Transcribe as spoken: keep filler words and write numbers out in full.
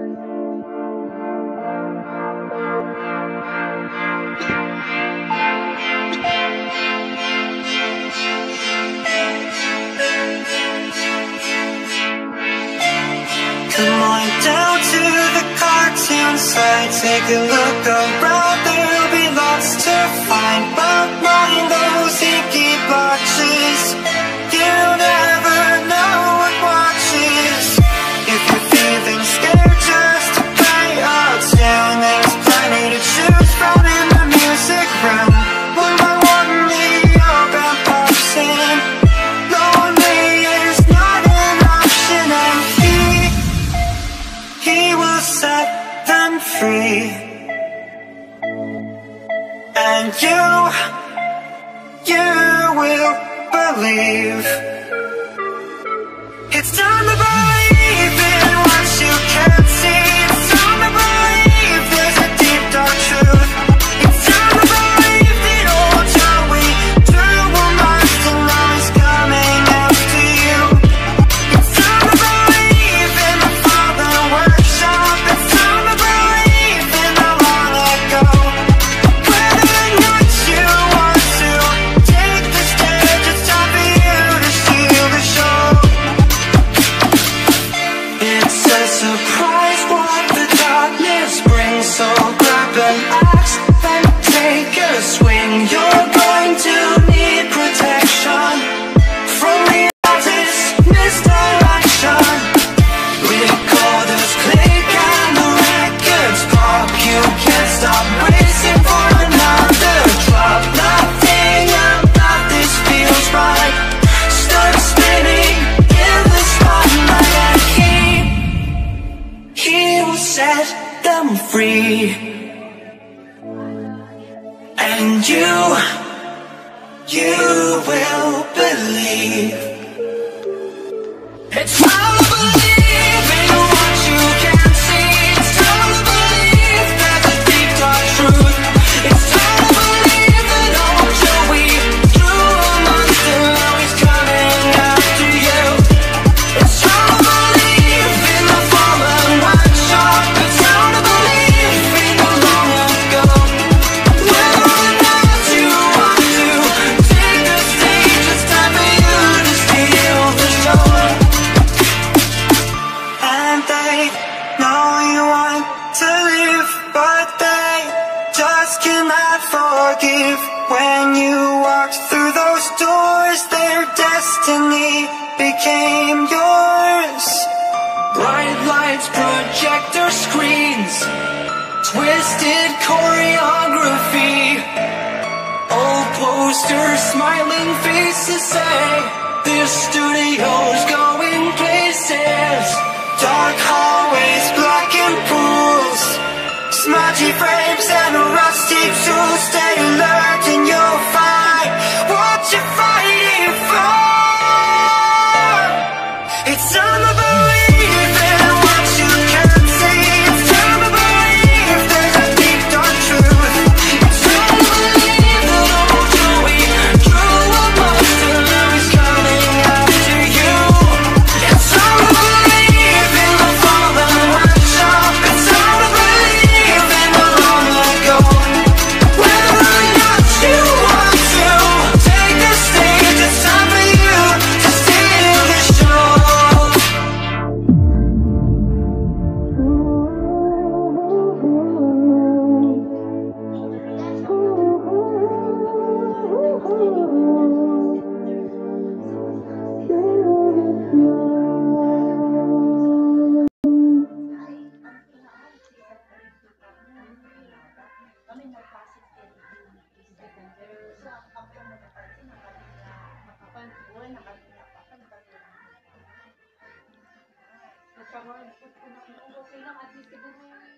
Come on down to the cartoon side, take a look around, there'll be lots to find. But mind those inky boxes, you never know what watches. If you're feeling scared, just play out soon. There's plenty to choose from in the music room. One by one the open pops in. Lonely is not an option, and he He will set them free. And you, you will believe. It's time to believe in what you can't see. It's time to believe there's a deep dark truth. It's time to believe that all time we drew will last and always coming after you. It's time to believe in the Father workshop. It's time to believe in the long ago. Whether or not you want to take the stage, it's time for you to steal the show. It's a surprise what the darkness brings, so grab an axe and take a swing. You're going to need protection from reality's misdirection. Recorders click and the records pop. You can't stop racing for another drop. Nothing about this feels right. Start spinning in the spotlight, and he, he will set them free. And you, you will believe. It's time to believe in what you can't see. It's time to believe there's a deep dark truth. It's time to believe that all that we drew a monster now is coming after you. It's time to believe in the fallen workshop. It's time to believe in the long ago. Whether or not you want to take the stage, it's time for you to steal the show. And they know you want to live, but they just cannot forgive. When you walked through those doors, their destiny became yours. Bright lights, projector screens, twisted choreography. Old posters, smiling faces say this studio's going places. Dark hallways, blackened pools, smudgy frames and rusty tools. Stay alert and you'll find what you're fighting for. It's time to believe in what you can't see. It's time to believe there's a deep dark truth. It's time to believe that all that we drew a monster now is coming after you. It's time to believe in the fallen workshop. It's time to believe in the long ago. Whether or not you want to take the stage, it's time for you to steal the show. Nagpapagod ko na kung okay lang at least siguro